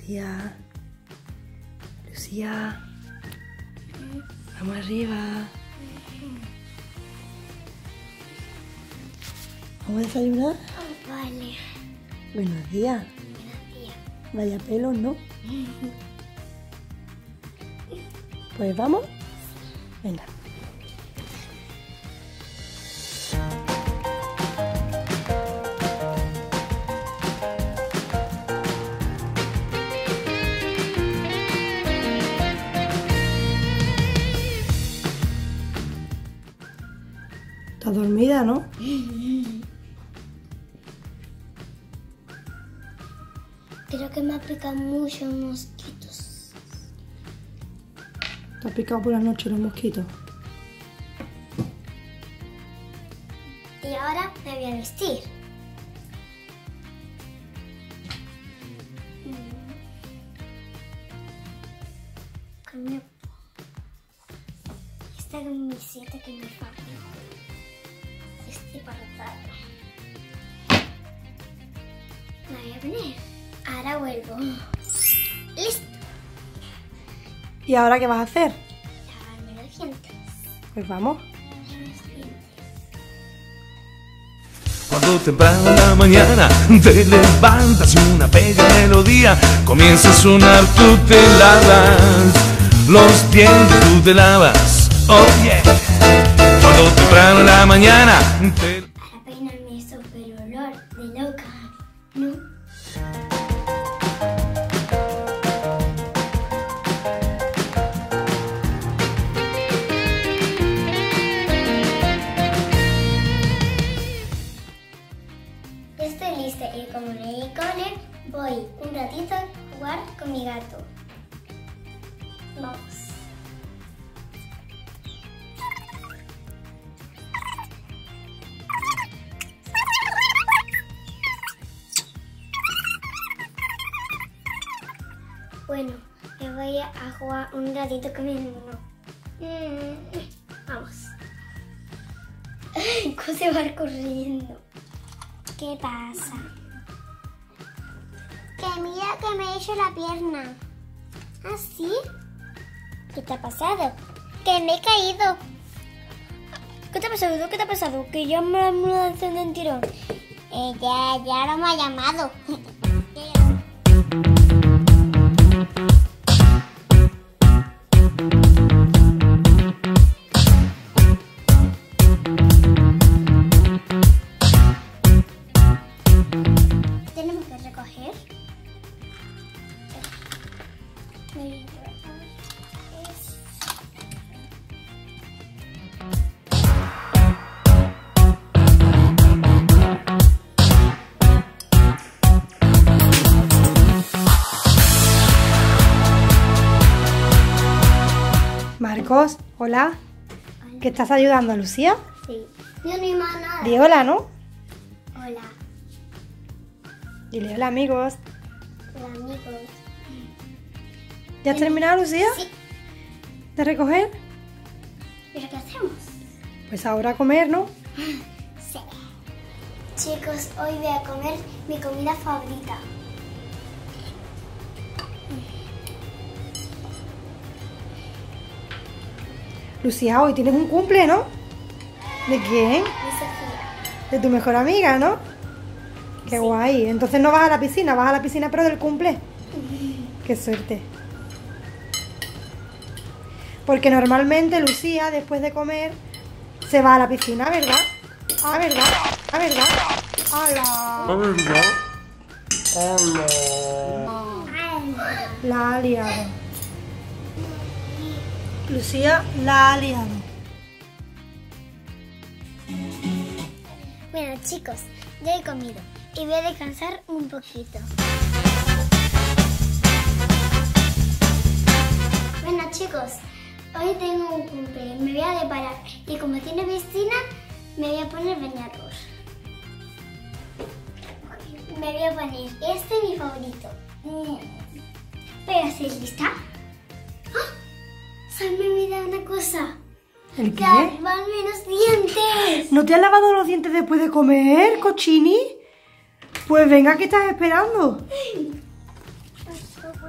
Lucía. Lucía. Vamos arriba. ¿Vamos a desayunar? Vale. Buenos días. Buenos días. Vaya pelos, ¿no? Pues vamos. Venga. ¿Estás dormida, no? Creo que me ha picado muchos mosquitos. ¿Te has picado por la noche los mosquitos? Y ahora me voy a vestir. Coño. Esta camiseta que me falta. Estoy para tarde. La voy a poner. Ahora vuelvo. ¡Listo! ¿Y ahora qué vas a hacer? Lavarme los dientes. Pues vamos. Lavarme los dientes. Cuando temprano en la mañana te levantas y una bella melodía comienza a sonar, tú te lavas los dientes, tú te lavas, oh yeah. Cuando temprano en la mañana te... Para peinarme eso, pero olor de loca, ¿no? Estoy lista y como leí cole, voy un ratito a jugar con mi gato. Vamos. Bueno, me voy a jugar un ratito con mi hermano. Vamos. Se va corriendo. ¿Qué pasa? Que mira que me he hecho la pierna. ¿Ah, sí? ¿Qué te ha pasado? Que me he caído. ¿Qué te ha pasado? ¿Qué te ha pasado? Que ya me la ambulancia de un tirón. Ya no me ha llamado. Tenemos que recoger. Marcos, hola. ¿Qué estás ayudando a Lucía? Sí. Yo no iba a nada. Di hola, ¿no? Hola. Dile hola, amigos. Hola, amigos. ¿Ya has terminado, Lucía? Sí. ¿De recoger? ¿Pero qué hacemos? Pues ahora a comer, ¿no? Sí. Chicos, hoy voy a comer mi comida favorita. Lucía, hoy tienes un cumple, ¿no? ¿De quién? Mi Sofía. De tu mejor amiga, ¿no? Qué Sí. guay. Entonces no vas a la piscina, vas a la piscina pero del cumple. Qué suerte. Porque normalmente Lucía, después de comer, se va a la piscina, ¿verdad? Ah, ¿verdad? Ah, ¿verdad? ¡Hala! La ha liado. Lucía la ha liado. Bueno, chicos, ya he comido y voy a descansar un poquito. Bueno, chicos, hoy tengo un cumple, me voy a deparar y como tiene piscina, me voy a poner bañador. Me voy a poner este, mi favorito. Pero ¿estás lista? ¡Ah! Se me olvidó una cosa. ¿El qué? Lavarme los dientes. ¿No te has lavado los dientes después de comer, cochini? Pues venga, ¿qué estás esperando?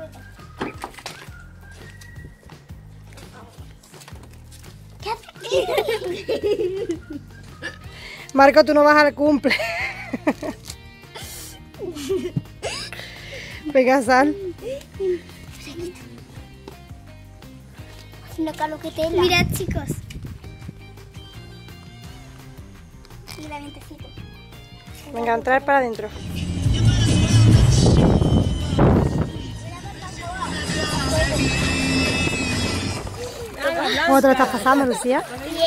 Marco, tú no vas al cumple. Venga, sal. Una caloquetela. Mirad, chicos. Y la vientecita. Venga, entrar para adentro. ¿Cómo te lo estás pasando, Lucía?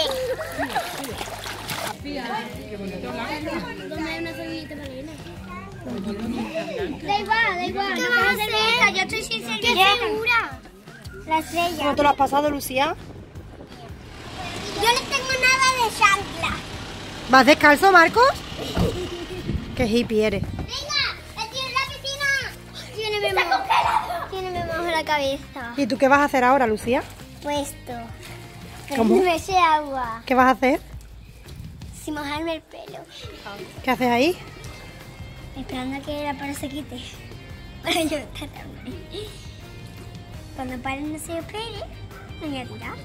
Da igual. ¿Qué vas a hacer? Yo estoy sin servilleta. Segura. La estrella. ¿Cómo te lo has pasado, Lucía? Yo no tengo nada de chancla. ¿Vas descalzo, Marcos? Qué hippie eres. ¡Venga! ¡Estoy en la piscina! Tiene mojo en la cabeza. ¿Y tú qué vas a hacer ahora, Lucía? Puesto. ¿Cómo? Me eché agua. ¿Qué vas a hacer? Sin mojarme el pelo. ¿Qué haces ahí? Esperando a que la paro se quite. Para yo estar ahí. Cuando paren no se espere, me voy a tirar. 1, 2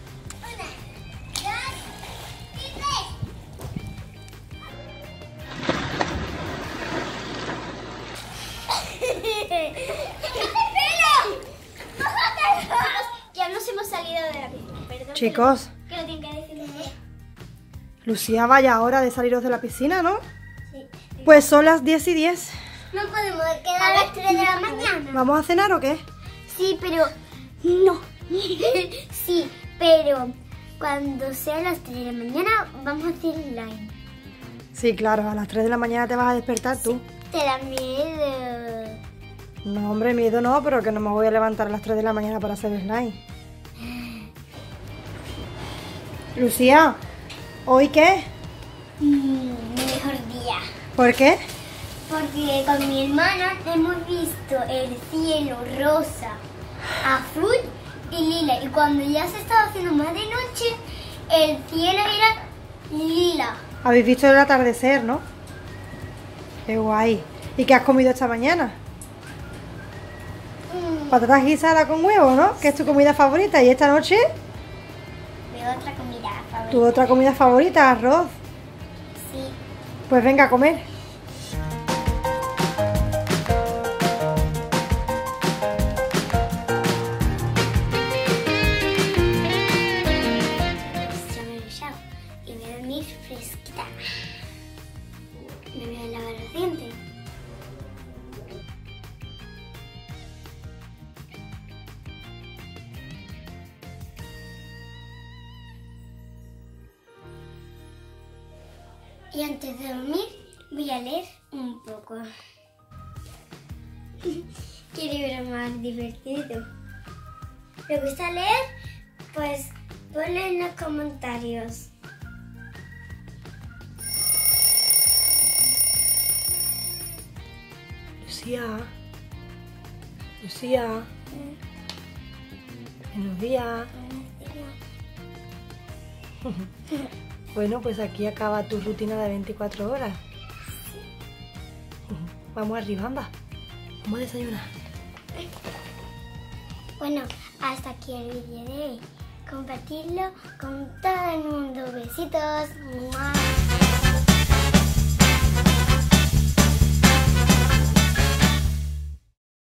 y 3. Ya nos hemos salido de la piscina, perdón. Chicos, ¿Qué lo tienen que decir? Lucía, vaya hora de saliros de la piscina, ¿no? Sí. Pues son las 10:10. No podemos quedar a las 3 de la mañana. ¿Vamos a cenar o qué? Sí, pero no. Sí, pero cuando sea las 3 de la mañana vamos a hacer live. Sí, claro, a las 3 de la mañana te vas a despertar tú. Te da miedo. No, hombre, miedo no, pero que no me voy a levantar a las 3 de la mañana para hacer slime. Lucía, ¿hoy qué? Mi mejor día. ¿Por qué? Porque con mi hermana hemos visto el cielo rosa, azul y lila. Y cuando ya se estaba haciendo más de noche, el cielo era lila. Habéis visto el atardecer, ¿no? Qué guay. ¿Y qué has comido esta mañana? Patatas guisadas con huevo, ¿no? Que es tu comida favorita. ¿Y esta noche? Mi otra comida favorita. Tu otra comida favorita, arroz. Sí. Pues venga a comer. Ya me he duchado y me voy a dormir fresquita. Me voy a lavar los dientes. Y antes de dormir voy a leer un poco. ¿Qué libro más divertido? ¿Le gusta leer? Pues ponlo en los comentarios. Lucía. Lucía. Buenos días. Bueno, pues aquí acaba tu rutina de 24 horas. Vamos arriba, anda. Vamos a desayunar. Bueno, hasta aquí el vídeo de hoy. Compartirlo con todo el mundo. Besitos.